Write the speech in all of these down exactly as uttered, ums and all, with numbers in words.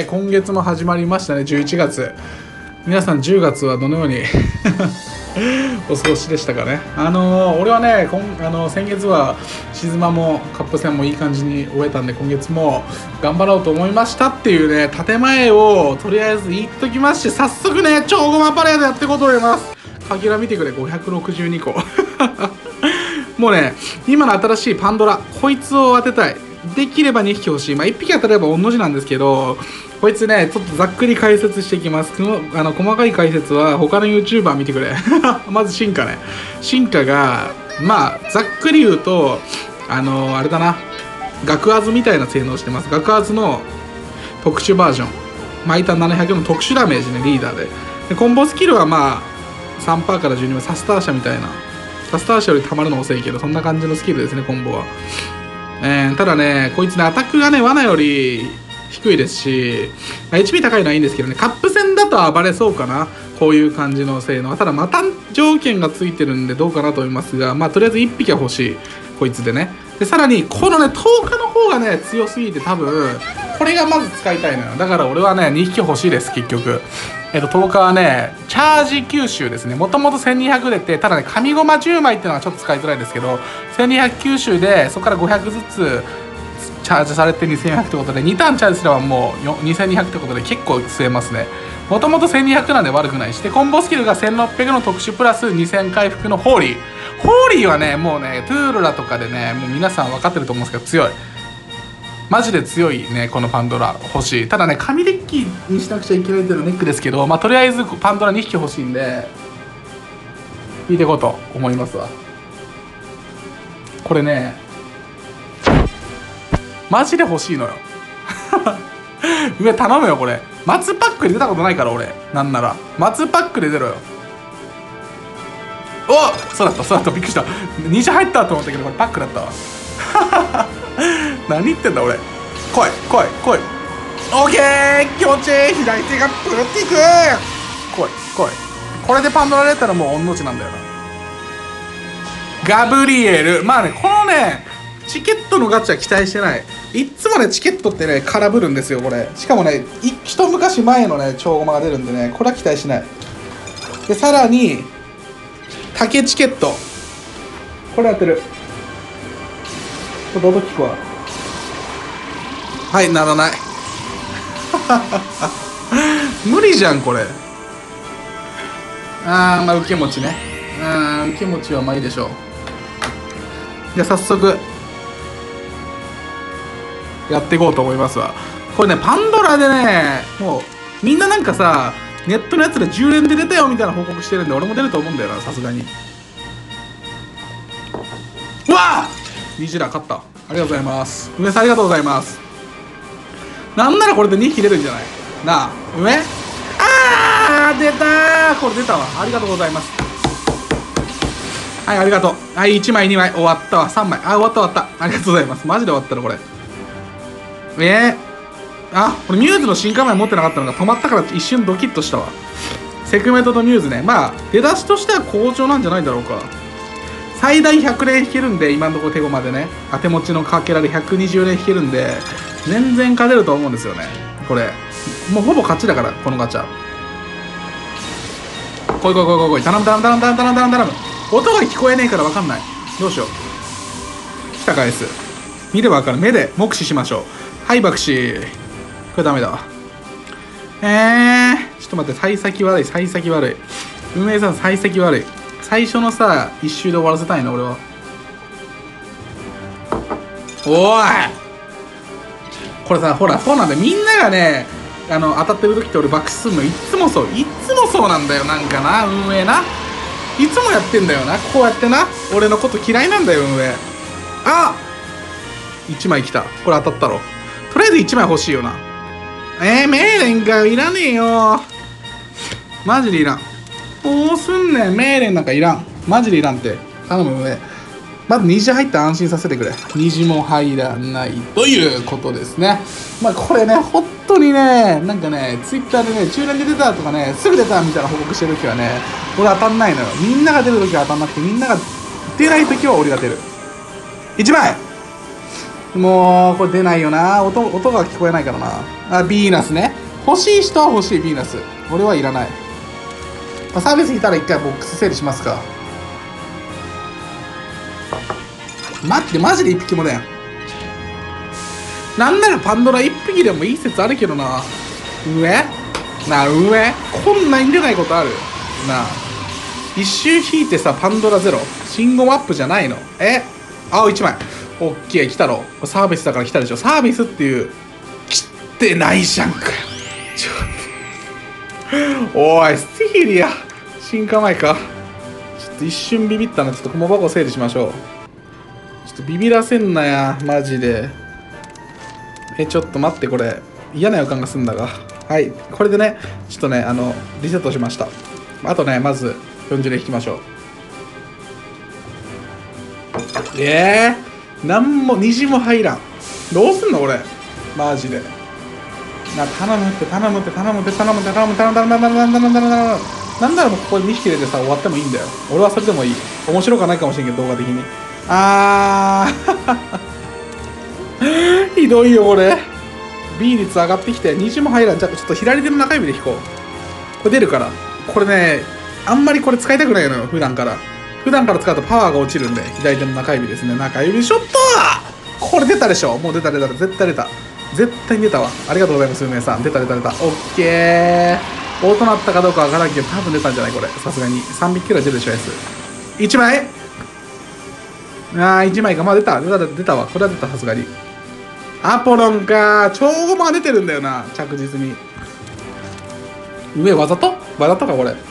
ね、今月も始まりましたね、じゅういちがつ。皆さんじゅうがつはどのようにお過ごしでしたかね。あのー、俺はね、今あの先月はシズマもカップ戦もいい感じに終えたんで、今月も頑張ろうと思いましたっていうね、建前をとりあえず言っときまして、早速ね、超ゴマパレードやっていこうと思います。かけら見てくれ、ごひゃくろくじゅうにこもうね、今の新しいパンドラ、こいつを当てたい。できればにひき欲しい。まあいっぴき当たれば御の字なんですけど、こいつね、ちょっとざっくり解説していきます。あの細かい解説は他の YouTuber 見てくれ。まず進化ね。進化が、まあざっくり言うと、あのあれだな、学アズみたいな性能してます。学アズの特殊バージョン。毎ターンななひゃくの特殊ダメージね、リーダーで。でコンボスキルはまあ さんパーセント からじゅうにパーセント、サスターシャみたいな。サスターシャより溜まるの遅いけど、そんな感じのスキルですね、コンボは。えー、ただね、こいつね、アタックがね、罠より低いですし、エイチピー 高いのはいいんですけどね、カップ戦だと暴れそうかな。こういう感じの性能。ただ、また条件がついてるんでどうかなと思いますが、まあ、とりあえずいっぴきは欲しい。こいつでね。で、さらに、このね、とおかの方がね、強すぎて多分、これがまず使いたいのよ。だから俺はね、にひき欲しいです、結局。えっと、とおかはね、チャージ吸収ですね。もともとせんにひゃく出て、ただね、紙ゴマじゅうまいっていうのがちょっと使いづらいですけど、せんにひゃく吸収で、そこからごひゃくずつチャージされてにせんにひゃくってことで、にターンチャージすればもうにせんにひゃくってことで結構吸えますね。もともとせんにひゃくなんで悪くないし、で、コンボスキルがせんろっぴゃくの特殊プラスにせん回復のホーリー。ホーリーはね、もうね、トゥールラとかでね、もう皆さん分かってると思うんですけど、強い。マジで強いね、このパンドラ欲しい。ただね、紙デッキにしなくちゃいけないっていうのがネックですけど、まあとりあえずパンドラにひき欲しいんで引いていこうと思いますわ。これね、マジで欲しいのよ上頼むよ。これ松パックで出たことないから、俺なんなら松パックで出ろよ。お、そうだったそうだった、びっくりした。にじ入ったと思ったけど、これパックだったわ何言ってんだ俺。来い来い来い。オッケー、気持ちいい。左手がプルっていく。来い来い。これでパンドラれたらもう御の字なんだよな。ガブリエル、まあね、このねチケットのガチャ期待してない。いっつもねチケットってね空振るんですよこれ。しかもね一昔前のね超ゴマが出るんでね、これは期待しない。でさらに竹チケット、これやってる。どうぞ聞くわ。はい、ならない無理じゃんこれ。あー、まあ受け持ちね。うん、受け持ちはまあいいでしょう。じゃあ早速やっていこうと思いますわ。これね、パンドラでね、もうみんななんかさ、ネットのやつでじゅう連で出たよみたいな報告してるんで、俺も出ると思うんだよな、さすがに。うわあ、にじら勝った。ありがとうございます。梅さんありがとうございます。なんならこれでにひき出るんじゃないなあ、梅。あー、出たー。これ出たわ。ありがとうございます。はい、ありがとう。はい、いちまいにまい終わったわ。さんまい、あ、終わった終わった。ありがとうございます。マジで終わったのこれ。えー、あ、これミューズの新仮面持ってなかったのが止まったから一瞬ドキッとしたわ。セクメントとミューズね。まあ出だしとしては好調なんじゃないだろうか。最大ひゃく連引けるんで、今のところ手駒でね、当て持ちのかけらでひゃくにじゅう連引けるんで、全然勝てると思うんですよね。これもうほぼ勝ちだから、このガチャ。来い来い来い来い来い。頼む頼む頼む頼む頼む頼む頼む。音が聞こえねえから分かんない。どうしよう。来た返す。見れば分かる。目で目視しましょう。はい、爆死。これダメだわ。えー、ちょっと待って、幸先悪い、幸先悪い。運営さん、幸先悪い。最初のさ、一周で終わらせたいな、俺は。おい、これさ、ほら、そうなんだよ。みんながね、あの、当たってる時って俺爆死すんの。いつもそう。いつもそうなんだよ、なんかな、運営な。いつもやってんだよな。こうやってな。俺のこと嫌いなんだよ、運営。あっ、いちまい来た。これ当たったろ。とりあえずいちまい欲しいよな。えー、メーレンかいらねえよ。マジでいらん。どうすんねん、メーレンなんかいらん。マジでいらんって。頼む上。まず虹入ったら安心させてくれ。虹も入らないということですね。まあこれね、本当にね、なんかね、ツイッターでね、中連で出たとかね、すぐ出たみたいな報告してるときはね、俺当たんないのよ。みんなが出るときは当たんなくて、みんなが出ないときは俺が出る。いちまいもうこれ出ないよな。音音が聞こえないからな。あ、ヴィーナスね。欲しい人は欲しい。ヴィーナス俺はいらない。まあ、サービス来たら一回ボックス整理しますか。待って、マジで一匹もね。なんならパンドラ一匹でもいい説あるけどな。上なあ、上こんなに出ないことあるなあ。一周引いてさ、パンドラゼロ信号アップじゃないの。え青いちまい。オッケー、来たろ。サービスだから来たでしょ。サービスっていう来てないじゃんか。ちょっとおい、スティーリア進化前か。ちょっと一瞬ビビったな。ちょっと小箱整理しましょう。ちょっとビビらせんなや、マジで。え、ちょっと待って、これ嫌な予感がすんだが。はい、これでね、ちょっとね、あのリセットしました。あとね、まずよんじゅう連引きましょう。えー、なんも虹も入らん。どうすんの俺マジで。な、頼むって頼むって頼むって頼むって頼む頼む頼む頼む頼む頼む頼む頼む。なんならもうここでにひき入れてさ終わってもいいんだよ。俺はそれでもいい。面白くないかもしれんけど動画的に。あーひどいよこれ。 B 率上がってきて虹も入らん。じゃあちょっと左手の中指で引こう。これ出るから。これね、あんまりこれ使いたくないのよ普段から。普段から使うとパワーが落ちるんで、左手の中指ですね。中指ショット。これ出たでしょ。もう出た出た絶対出た。絶対に出たわ。ありがとうございます、運営さん。出た出た出た。オッケー。音鳴ったかどうかわからんけど、多分出たんじゃないこれ。さすがに。さんびきくらい出るでしょ、やつ。いちまい。あー、いちまいか。まあ出た。出た、出たわ。これは出た、さすがに。アポロンか。超ゴマが出てるんだよな。着実に。上、わざとわざとか、これ。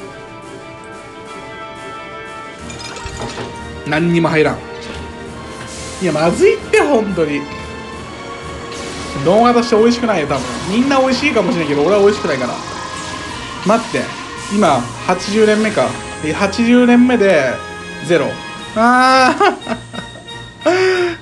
何にも入らん。いや、まずいって、ほんとに。動画として美味しくないよ、多分。みんな美味しいかもしれないけど、俺は美味しくないから。待って。今、はちじゅう連目か。はちじゅう連目で、ゼロ。あー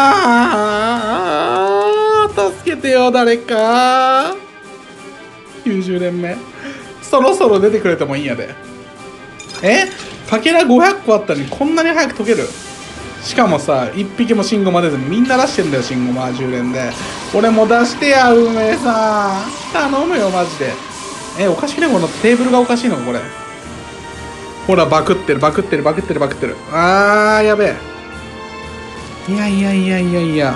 あー助けてよ、誰か。きゅうじゅう連目。そろそろ出てくれてもいいんやで。えかけらごひゃっこあったのにこんなに早く解ける。しかもさ、いっぴきも信号ま出ずにみんな出してんだよ、信号まじゅう連で。俺も出してや、運営さん。頼むよ、マジで。え、おかしくねこのテーブルがおかしいのか、これ。ほら、バクってる、バクってる、バクってる、バクってる。あー、やべえ。いやいやいやいやいや。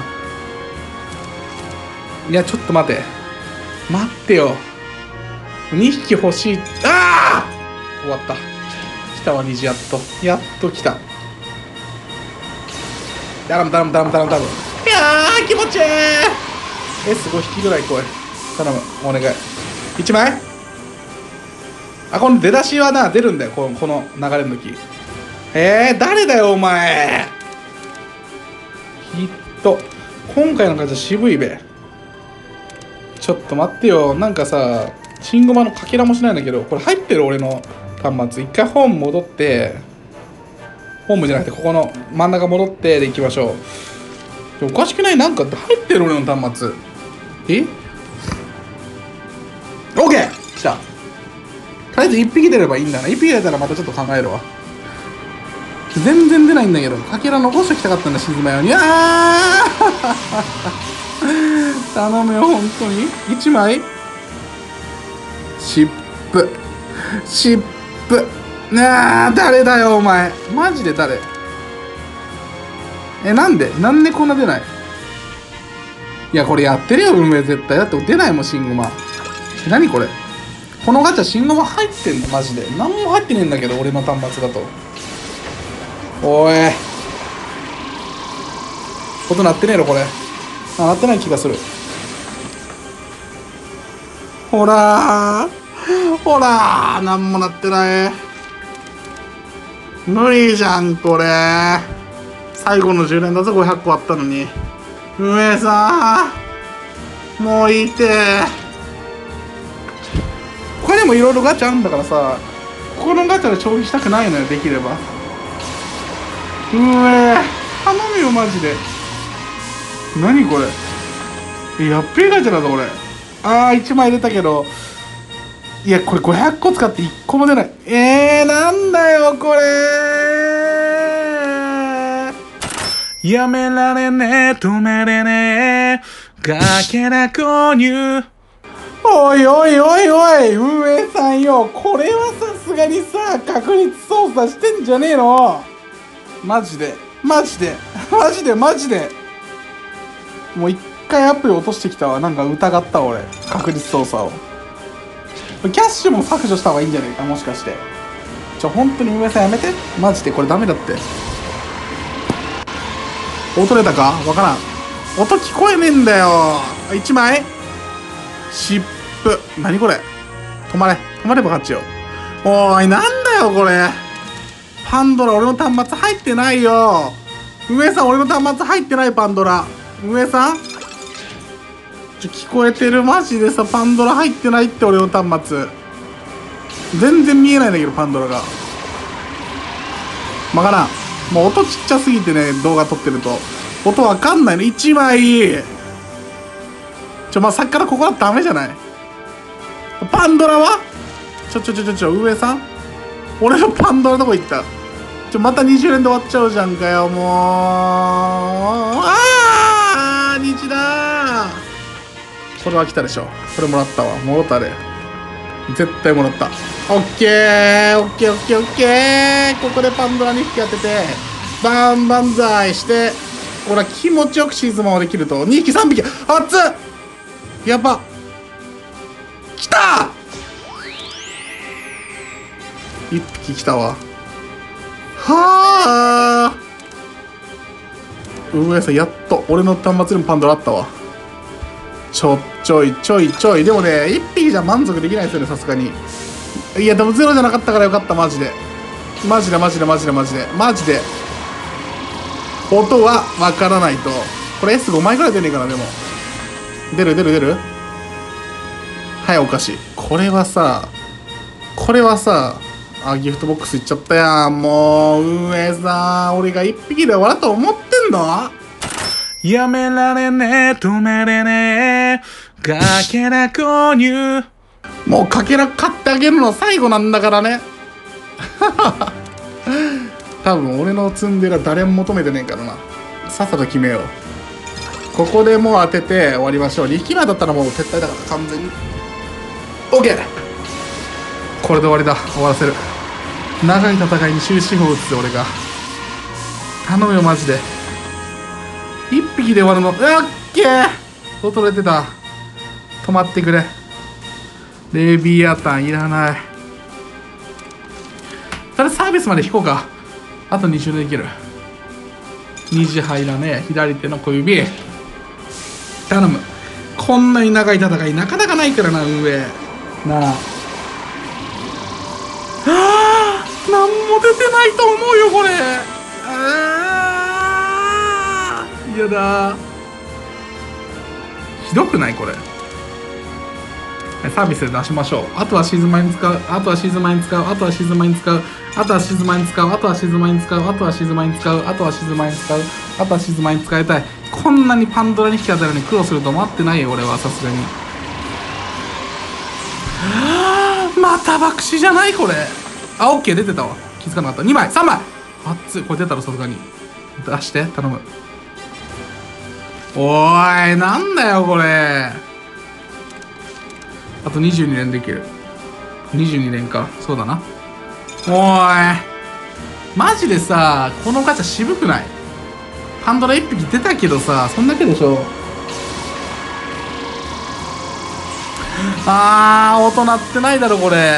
いや、ちょっと待て。待ってよ。にひき欲しい。あー終わった。来たわ、虹、やっと。やっと来た。頼む頼む頼む頼む頼む。いやー気持ちいい。 エスご 匹ぐらい来い。頼むお願い。いちまい。あ、この出だしはな出るんだよ、このこの流れの時。えー、誰だよお前。きっと今回の感じは渋いべ。ちょっと待ってよ。なんかさ、新ゴマのかけらもしないんだけど、これ入ってる俺の端末。一回ホーム戻って、ホームじゃなくてここの真ん中戻ってでいきましょう。おかしくない？なんか入ってる俺の端末。え ?OK! 来た。とりあえずいっぴき出ればいいんだな。いっぴき出たらまたちょっと考えるわ。全然出ないんだけど、かけら残しておきたかったんだ、沈まように。あー頼むよ、本当に。いちまいシップ。シップ。なあ、誰だよ、お前。マジで誰？え、なんでなんでこんな出ない？いや、これやってるよ、運営絶対。だって出ないもん、新ゴマ。え、何これ？このガチャ、新ゴマ入ってんのマジで。何も入ってねえんだけど、俺の端末だと。おい。音鳴ってねえのこれ。あ、鳴ってない気がする。ほらー。ほらー。なんも鳴ってない。無理じゃん、これ。最後のじゅう連だぞ、ごひゃっこあったのに。運営さん。もういいって。他にもいろいろガチャあるんだからさ、ここのガチャで消費したくないのよ、できれば。うえ頼むよマジで。何これ。え、やっべえガチャだぞこれ。あーいちまい出たけど、いやこれごひゃっこ使っていっこも出ない。えー、なんだよこれ。 やめられねえ止めれねえがけら購入。おいおいおいおい運営さんよ、これはさすがにさ確率操作してんじゃねえの。マジでマジでマジでマジでもう一回アプリ落としてきたわ。なんか疑った俺確率操作を。キャッシュも削除した方がいいんじゃねえかもしかして。ちょ本当に運営さんやめてマジで、これダメだって。音出たかわからん。音聞こえねえんだよ。いちまい湿布。何これ。止まれ止まれば勝ちよ。おーいなんだよこれ。パンドラ俺の端末入ってないよ。運営さん俺の端末入ってない。パンドラ運営さんちょ聞こえてるマジでさ。パンドラ入ってないって俺の端末。全然見えないんだけどパンドラが。わからん。もう音ちっちゃすぎてね動画撮ってると音わかんないの。いちまいちょまあさっきからここはダメじゃない。パンドラはちょちょちょちょちょ運営さん俺のパンドラどこ行った。ちょまたにじゅう連で終わっちゃうじゃんかよもう。あー虹だー。これは来たでしょ。これもらったわ。もろったで絶対もらった。オッケーオッケーオッケーオッケー。ここでパンドラにひき当ててバンバンザイして俺は気持ちよくシーズンもできると。にひきさんびき熱っやば来たいっぴき来たわ。はあ運営さんやっと俺の端末にもパンドラあったわ。ちょちょいちょいちょい。でもねいっぴきじゃ満足できないですよねさすがに。いやでもゼロじゃなかったからよかったマジでマジでマジでマジでマジでマジで。音はわからないと。これ エスご 枚ぐらい出ねえかな。でも出る出る出る。はいお菓子。これはさこれはさあギフトボックスいっちゃったやん。もう運営さん俺がいっぴきで終わると思ってんの。やめられねえ止めれねえかけら購入。もうかけら買ってあげるの最後なんだからね多分俺の積んでるは誰も求めてねえからな。さっさと決めよう。ここでもう当てて終わりましょう。力丸だったらもう撤退だから完全に OK。 これで終わりだ。終わらせる。長い戦いに終止符を打つぜ俺が。頼むよマジで。いっぴきで終わるの。オッケー衰えてた。止まってくれ。レビアタンいらない。それサービスまで引こうか。あとに周できる。虹入らねえ。左手の小指頼む。こんなに長い戦いなかなかないからな運営なあ。あー何も出てないと思うよこれ。あーやだ。ひどくないこれ。サービスで出しましょう。あとはシーズン前に使う。あとはシーズン前に使う。あとはシーズン前に使う。あとはシーズン前に使う。あとはシーズン前に使う。あとはシーズン前に使う。あとはシーズン前に使う。あとはシーズン前に使いたい。こんなにパンドラに引き当たるのに苦労すると思ってないよ俺はさすがに。また爆死じゃないこれ。あオッケー出てたわ。気づかなかった。にまいさんまいあっつい。これ出たらさすがに出して頼む。おーいなんだよこれ。あとにじゅうに連できる。にじゅうに連か。そうだな。おーいマジでさこのガチャ渋くない。パンドラいっぴき出たけどさそんだけでしょ。あー音鳴ってないだろこれ。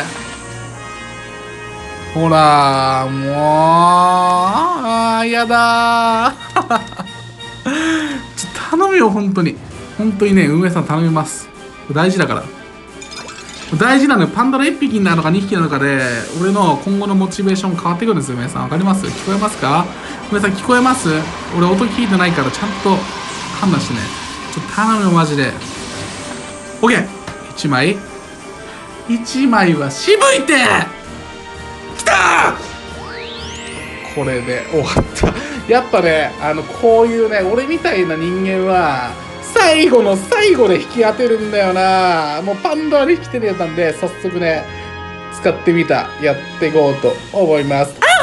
ほらもうあーやだーちょっと頼むよ本当に本当にね運営さん頼みます。大事だから大事なのよ。パンドラいっぴきになるのかにひきなのかで俺の今後のモチベーション変わってくるんですよ。皆さんわかります？聞こえますか？皆さん聞こえます？俺音聞いてないからちゃんと判断してね。ちょっと頼むよマジで。 OK いちまいいちまいは渋いてきたー。これで終わったやっぱねあのこういうね俺みたいな人間は最後の最後で引き当てるんだよな。もうパンドラで引きてるやつなんで早速ね使ってみたやっていこうと思います。